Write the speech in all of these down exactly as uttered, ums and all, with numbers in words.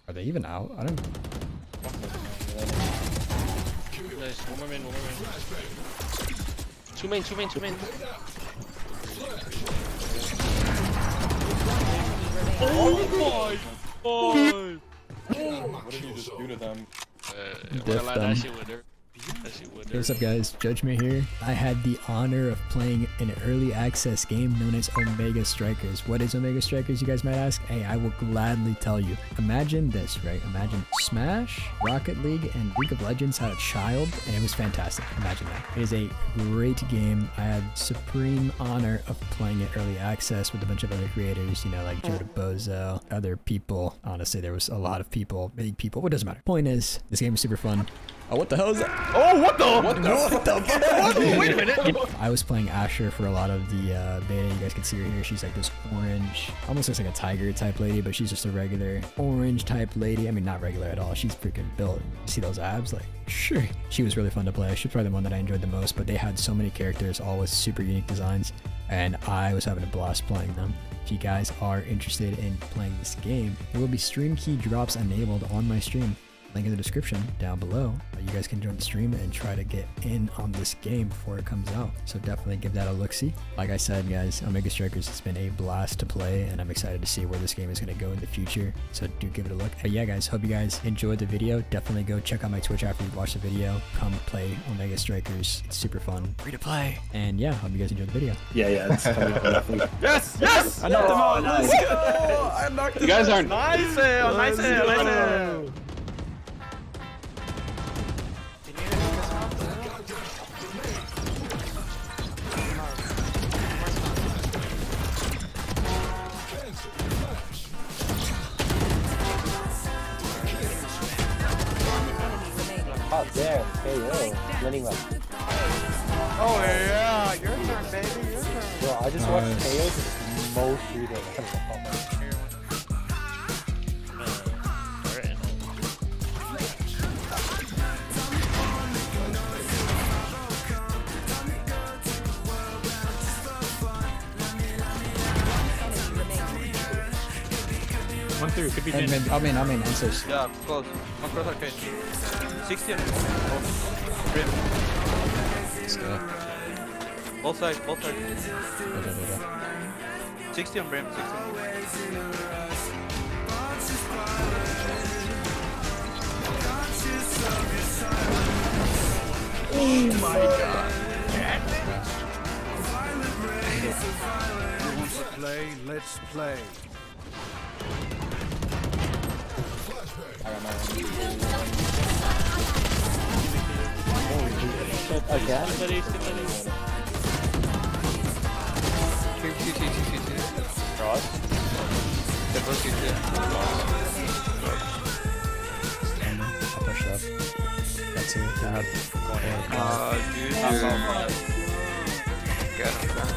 Are they even out? I don't. Nice. One more main, one more main. Two main, two main, two main. Oh my god! What did you just do to them? Uh, when I line that shit with her. That shit with her. Hey, what's up guys, Judgment here. I had the honor of playing an early access game known as Omega Strikers. What is Omega Strikers, you guys might ask? Hey, I will gladly tell you. Imagine this, right? Imagine Smash, Rocket League, and League of Legends had a child, and it was fantastic. Imagine that. It is a great game. I had supreme honor of playing it early access with a bunch of other creators, you know, like Joe DeBozo, other people. Honestly, there was a lot of people, big people. It doesn't matter. Point is, this game is super fun. Oh, what the hell is that? Oh, what the? What the? What the? What? Wait a minute. I was playing Asher for a lot of the uh, beta. You guys can see her here. She's like this orange, almost looks like a tiger type lady, but she's just a regular orange type lady. I mean, not regular at all. She's freaking built. See those abs? Like, sure. She was really fun to play. She's probably the one that I enjoyed the most, but they had so many characters, all with super unique designs, and I was having a blast playing them. If you guys are interested in playing this game, there will be stream key drops enabled on my stream. Link in the description down below. You guys can join the stream and try to get in on this game before it comes out. So definitely give that a look-see. Like I said, guys, Omega Strikers has been a blast to play, and I'm excited to see where this game is going to go in the future. So do give it a look. But yeah, guys, hope you guys enjoyed the video. Definitely go check out my Twitch after you watch the video. Come play Omega Strikers. It's super fun. Free to play. And yeah, hope you guys enjoyed the video. Yeah, yeah, it's coming up definitely. Yes, yes! I knocked him out. Nice. Oh, I knocked him You guys out. aren't. Nice, sale, nice, sale, nice. Sale. Oh, there. K O. Winning left. Oh, yeah. Your turn, baby. Your turn. Bro, I just watched Nice. K O just most through the One through, could be I mean, I mean, I mean, answers. Yeah, close. One cross arcade. sixty on oh, Brim. Let's go. Both sides, both sides. Da, da, da, da. sixty on Brim, sixty on Brim. Oh my god. You want to play? Let's play. again. Somebody, somebody. C C C C C. Cross. Triple C C. I'll push up. That's it. Tab. Ah, dude. Get him, man.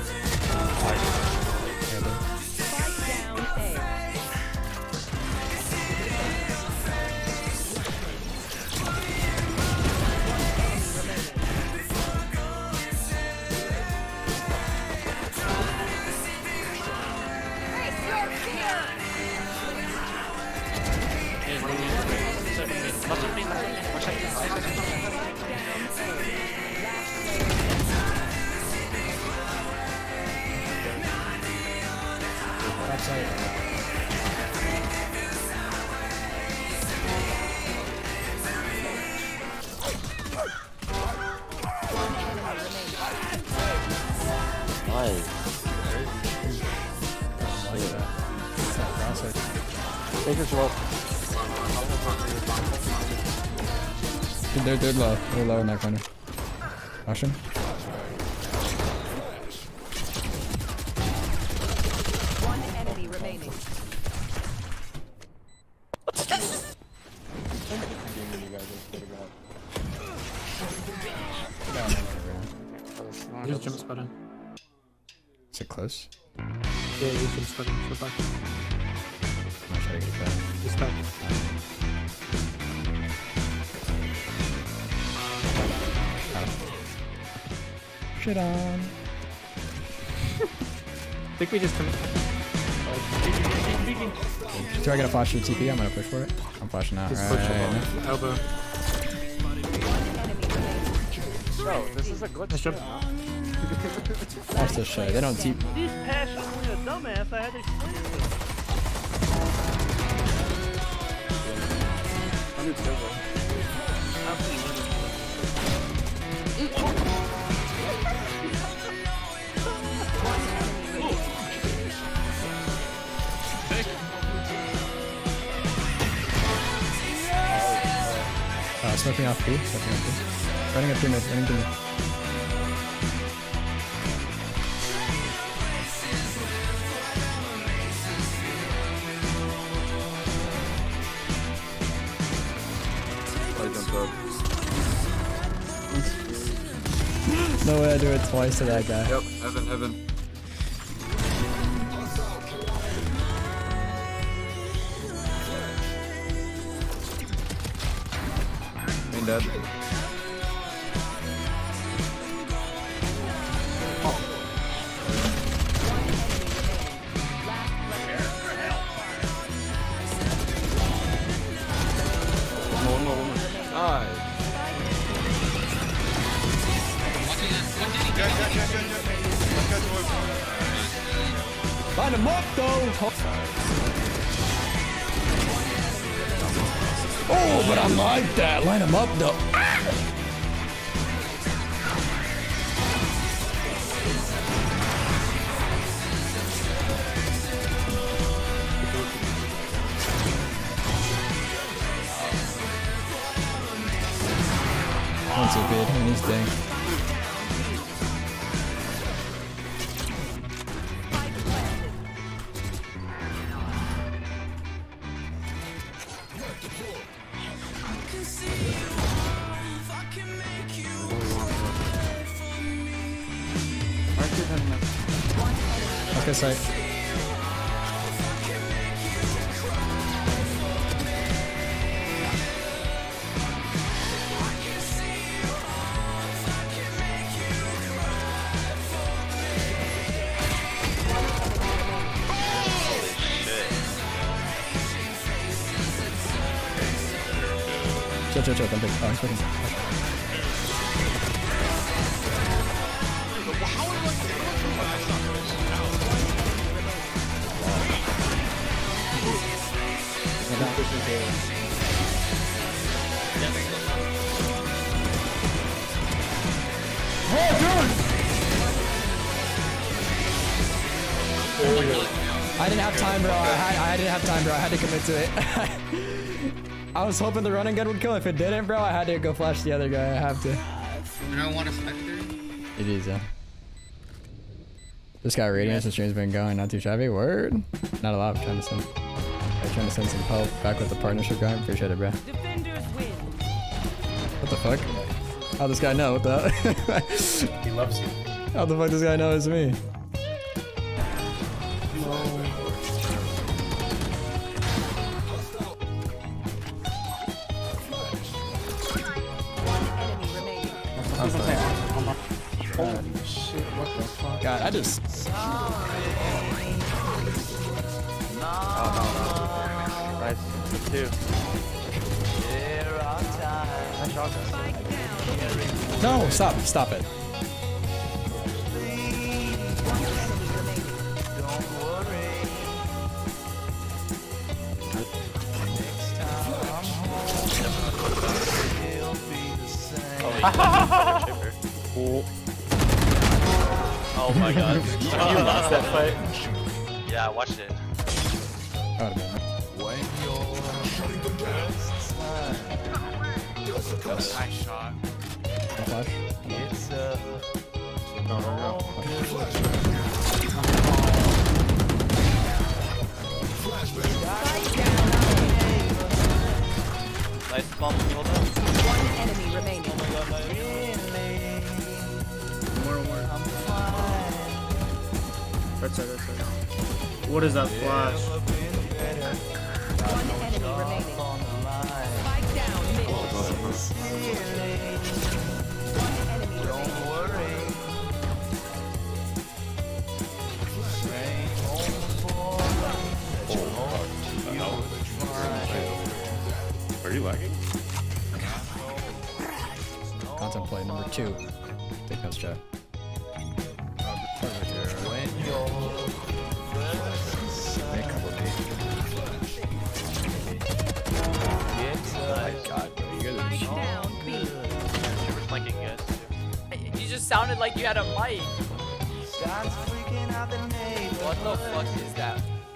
Nice. Baker's low. Dude, they're, they're low. They're low in that corner. Caution. One enemy remaining. There's a jump spot in. Is it close? Yeah, there's a jump spot in. So back. I'm gonna try to get it back. Just back. Shit on. I think we just come. Do I get a flash to the T P? I'm gonna push for it. I'm flashing out. He's Right. pushable. Elbow. Bro, this is a glitch. Nice job. Watch this shit. They don't T P. He's passionately a dumbass. I had to explain it to him. Uh, smoking off B. Smoking off B. Running up through mid. Running through mid. No way I do it twice to that guy. Yep, heaven, heaven. Main dead. One more, one more, one more. Nice. Line him up though! Oh, but I'm like that. Line him up though. That's a bit in his thing. Okay, sorry. Chill, chill, chill, don't take. Oh, he's fucking. I didn't have time, bro. I, had, I didn't have time, bro. I had to commit to it. I was hoping the running gun would kill. If it didn't, bro, I had to go flash the other guy. I have to. You don't want a spectre? It is, yeah. This guy Radiance, the stream's been going not too shabby. Word. Not a lot. I'm trying to send. I'm trying to send some help back with the partnership guy. Appreciate it, bro. Defenders win. What the fuck? How this guy know? What the? He loves you. How the fuck does this guy know it's me? Holy shit, what the fuck? God, I just. Oh, no, no. Nice. Two. Nice shotgun. No, stop, stop it. Oh, oh my god. You lost that fight? Yeah, I watched it. Oh, man. Nice shot. Flash. It's uh. No, no, no. Nice bomb, hold up. One enemy remaining. More, more. Right side, right side. What is that flash? One enemy remaining. Spike down mid. One enemy remaining. Are you lagging? Contemplate number two. Take notes, chat. Make a couple of these. Oh my god, bro. You guys are Spike down B. You were flanking guys. You just sounded like you had a mic. What the fuck is that?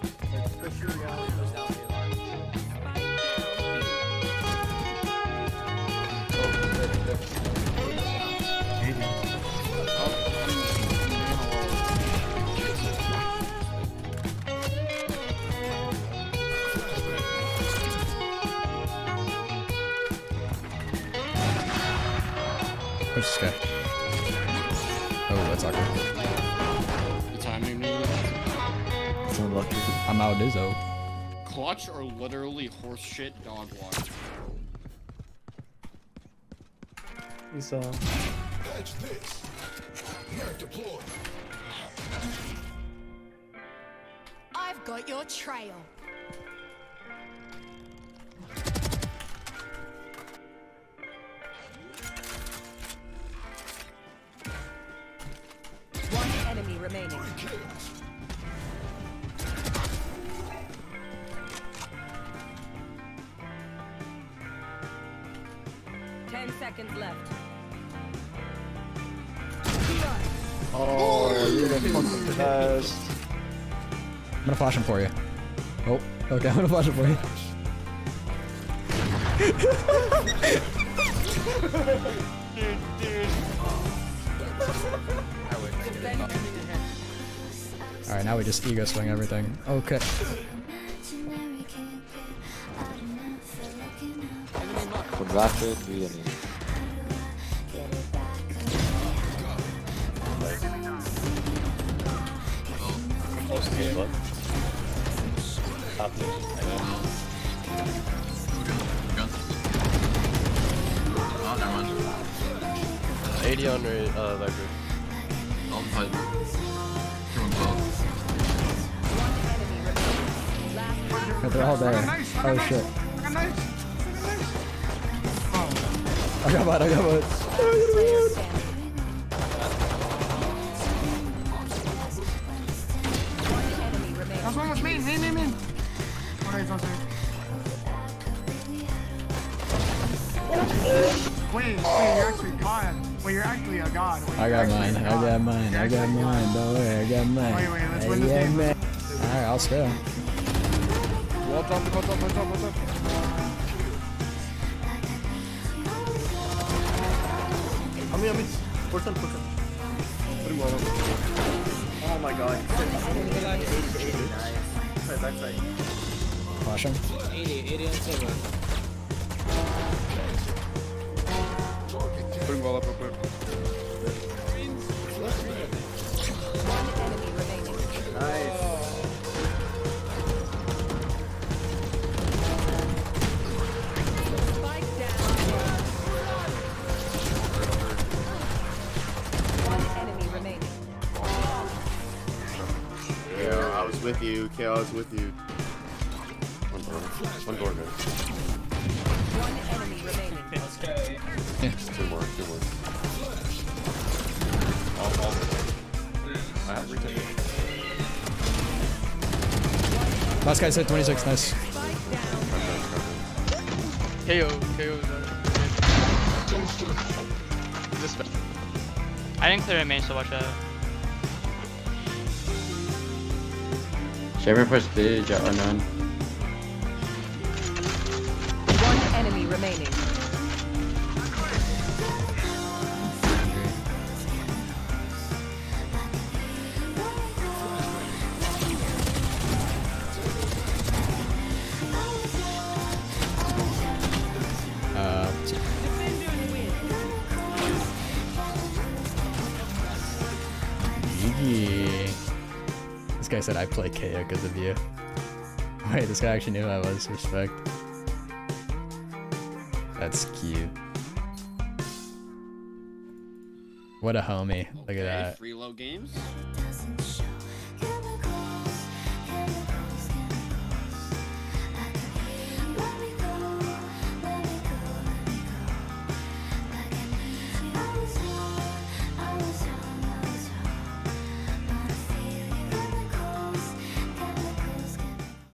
Where's this guy? Oh, that's awkward. The timing knew. It's unlucky. I'm out Dizzo. Clutch or literally horseshit dog water. You saw. Catch this. Here deployed. I've got your trail. One enemy remaining. Ten seconds left. Oh, you're the fucking best. I'm gonna flash him for you. Oh, okay, I'm gonna flash him for you. Dude, dude. Alright, now we just ego swing everything. Okay. For drafted, we need. Close to game, Top mid. Oh, never mind. eighty on uh, Viper. I'll fight. Yeah, they're all there. Oh shit. I got one, I got one. That's one was me, me, me, me. Alright, don't say. Wait, wait, you're actually God. Wait, you're actually a god. Wait, I got mine, I got mine, I got mine, don't worry, I got mine. Wait, wait, let's I win this got game. mine. Alright, I'll stay. Wall jump, wall jump, wall jump, wall jump. I mean, I mean, push on, push on. Putting wall up. Oh my god. Backside, backside. Flash him. eighty, eighty on silver. Putting wall up real quick. One enemy remaining. Nice. Spike down. One enemy remaining. Yeah, I was with you. K, I was with you. One door. One door, guys. One enemy remaining. Two more, two more. All, all. I have retaken. Last guy's hit twenty-six, nice. Spike down. K O, K O. This bad. I didn't clear a main, so watch out. Shaver push B, Jet unknown. One enemy remaining. Uh, Yee. This guy said I play K O because of you. Wait, this guy actually knew who I was. Respect. That's cute. What a homie. Look at Okay, that. Freeload games.